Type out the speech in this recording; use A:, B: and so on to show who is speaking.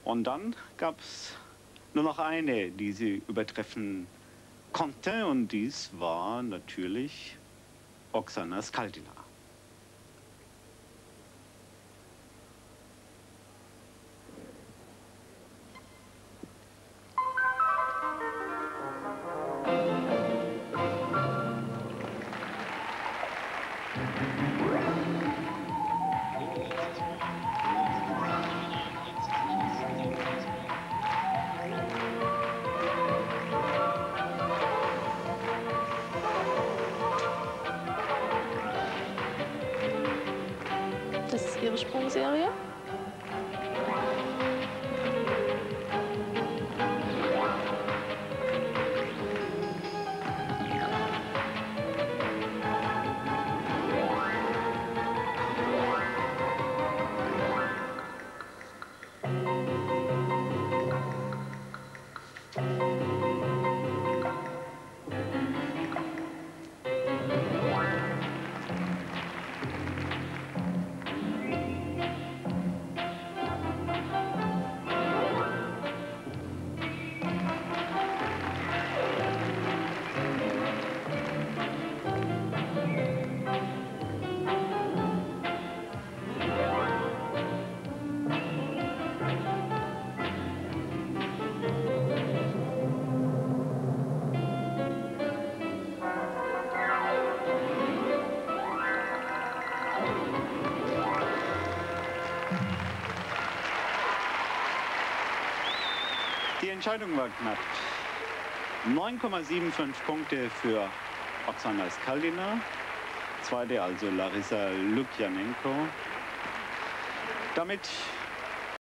A: Und dann gab es nur noch eine, die sie übertreffen konnte, und dies war natürlich Oksana Skaldina.
B: Das ist ihre Sprungserie.
A: Die Entscheidung war knapp. 9,75 Punkte für Oksana Skaldina, zweite also Larissa Lukjanenko. Damit